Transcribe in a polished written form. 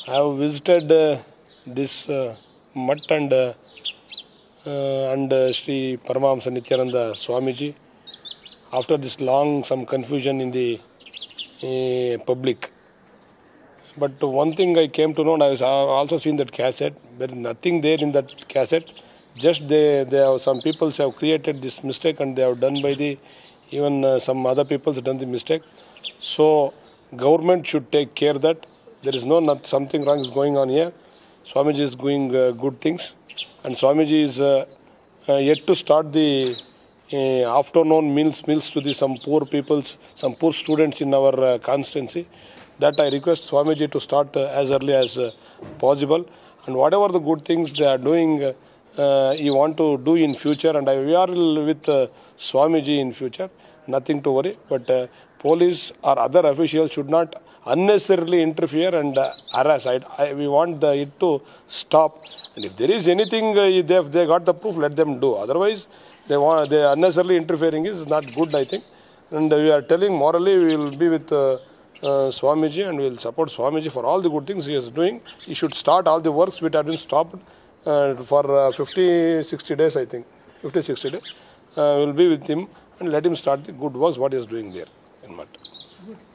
I have visited this Mutt and Sri Paramahamsa Nityananda Swamiji after this long some confusion in the public. But one thing I came to know, and I have also seen that cassette. There is nothing there in that cassette. Just they have, some people have created this mistake, and they have done by the even some other people have done the mistake. So government should take care that there is not something wrong is going on here. Swamiji is doing good things, and Swamiji is yet to start the afternoon meals to the some poor peoples, some poor students in our constituency. That I request Swamiji to start as early as possible, and whatever the good things they are doing, you want to do in future, and we are with Swamiji in future. Nothing to worry, but police or other officials should not unnecessarily interfere and harass. We want it to stop, and if there is anything, if they got the proof, let them do. Otherwise, they unnecessarily interfering is not good, I think. And we are telling morally we will be with Swamiji, and we will support Swamiji for all the good things he is doing. He should start all the works which have been stopped for 50-60 days, I think. 50-60 days. We will be with him and let him start the good works what he is doing there in Mutt.